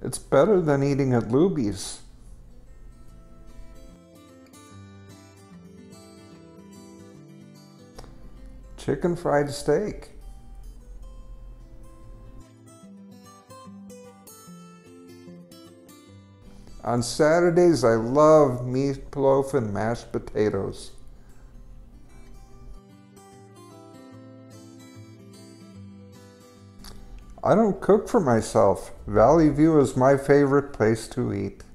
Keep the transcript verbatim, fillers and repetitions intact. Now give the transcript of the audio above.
It's better than eating at Lupes. Chicken fried steak. On Saturdays, I love meatloaf and mashed potatoes. I don't cook for myself. Valley View is my favorite place to eat.